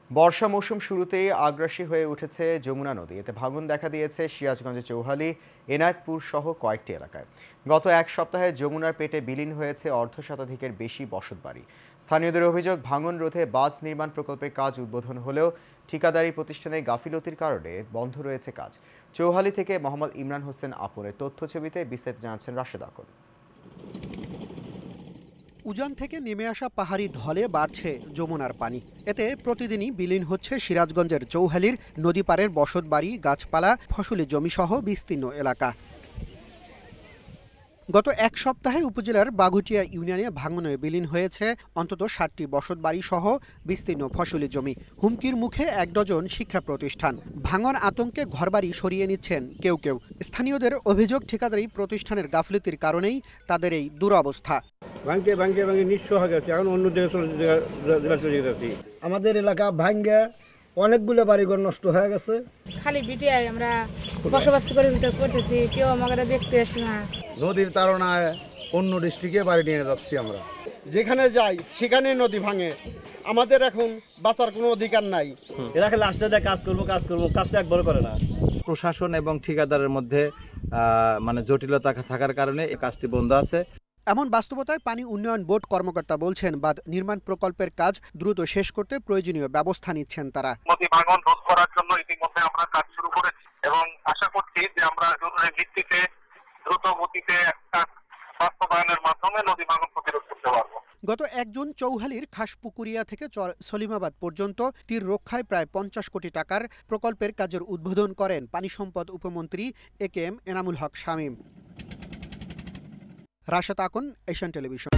বর্ষা মৌসুম শুরুতেই আগ্রাসী হয়ে উঠেছে যমুনা নদী। এতে ভাঙন দেখা দিয়েছে সিরাজগঞ্জের চৌহালি, এনায়েতপুর সহ কয়েকটি এলাকায়। গত এক সপ্তাহে যমুনার পেটে বিলীন হয়েছে অর্ধশতাধিকের বেশি বসতবাড়ি। স্থানীয়দের অভিযোগ, ভাঙন রোধে বাঁধ নির্মাণ প্রকল্পের কাজ উদ্বোধন হলেও ঠিকাদারি প্রতিষ্ঠানে গাফিলতির কারণে বন্ধ রয়েছে কাজ। চৌহালি থেকে মোহাম্মদ ইমরান হোসেন আপনের তথ্যছবিতে বিস্তারিত জানাচ্ছেন রাশেদ আকন। উজান থেকে নেমে আসা পাহাড়ি ঢলে বাড়ছে যমুনার পানি। এতে প্রতিদিনই বিলীন হচ্ছে সিরাজগঞ্জের চৌহালির নদী পাড়ের বসতবাড়ি, গাছপালা, ফসলি জমিসহ বিস্তীর্ণ এলাকা। গত এক সপ্তাহে উপজেলার বাঘুটিয়া ইউনিয়নে ভাঙনে বিলীন হয়েছে অন্তত ৬০টি বসতবাড়ি সহ বিস্তীর্ণ ফসলি জমি। হুমকির মুখে ১ ডজন শিক্ষা প্রতিষ্ঠান। ভাঙন আতঙ্কে ঘরবাড়ি সরিয়ে নিচ্ছেন কেউ কেউ। স্থানীয়দের অভিযোগ, ঠিকাদারি প্রতিষ্ঠানের গাফলতির কারণেই তাদের এই দুরবস্থা। নিঃস্ব হয়ে গেছে, এখন অন্য চলে যাচ্ছি। আমাদের এলাকা ভাঙ্গে অনেকগুলো বাড়িঘর নষ্ট হয়ে গেছে। খালি বিটিআই আমরা বসবাস করে করতেছি, কেউ আমাদের দেখতে আসে না। নদীর তাড়নায় অন্য ডিস্ট্রিক্টে বাড়ি নিয়ে যাচ্ছি আমরা। যেখানে যাই সেখানে নদী ভাঙে, আমাদের এখন বাঁচার কোনো অধিকার নাই। এরা খালি আসতে দেয় কাজ করবো, কাজটা একবার করে না। প্রশাসন এবং ঠিকাদারের মধ্যে জটিলতা থাকার কারণে এই কাজটি বন্ধ আছে। এমন বাস্তবতায় পানি উন্নয়ন বোর্ড কর্মকর্তা বলছেন, বাঁধ নির্মাণ প্রকল্পের কাজ দ্রুত শেষ করতে প্রয়োজনীয় ব্যবস্থা নিচ্ছেন তারা। নদী ভাঙন রোধ করার জন্য ইতিমধ্যে আমরা কাজ শুরু করেছি এবং আশা করছি যে আমরা জরুরি ভিত্তিতে দ্রুত গতিতে একটা বাস্তবায়নের মাধ্যমে নদী ভাঙন প্রতিরোধ করতে পারবো। গত ১ জুন চৌহালির খাসপুকুরিয়া থেকে চর সলিমাবাদ পর্যন্ত তীর রক্ষায় প্রায় ৫০ কোটি টাকার প্রকল্পের কাজের উদ্বোধন করেন পানি সম্পদ উপমন্ত্রী A K M Enamul Haque Shamim. Rashed Akon, Asian television.